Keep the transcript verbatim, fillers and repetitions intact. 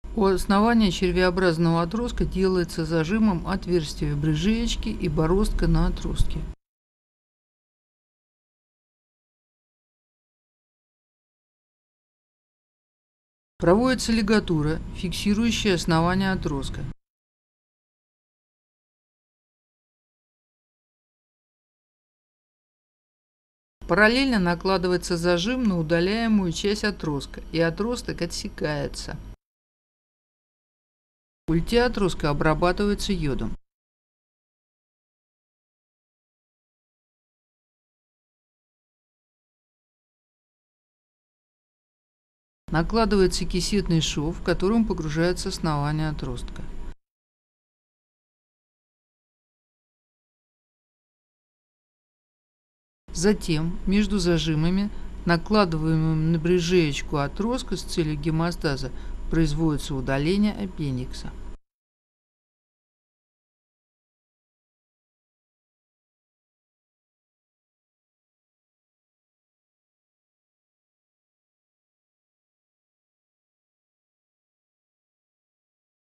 У основания червеобразного отростка делается зажимом отверстие в брыжеечке и бороздка на отростке. Проводится лигатура, фиксирующая основание отростка. Параллельно накладывается зажим на удаляемую часть отростка, и отросток отсекается. Культя отростка обрабатывается йодом. Накладывается кисетный шов, в котором погружается основание отростка. Затем между зажимами, накладываемыми на брыжеечку отростка с целью гемостаза, производится удаление аппендикса.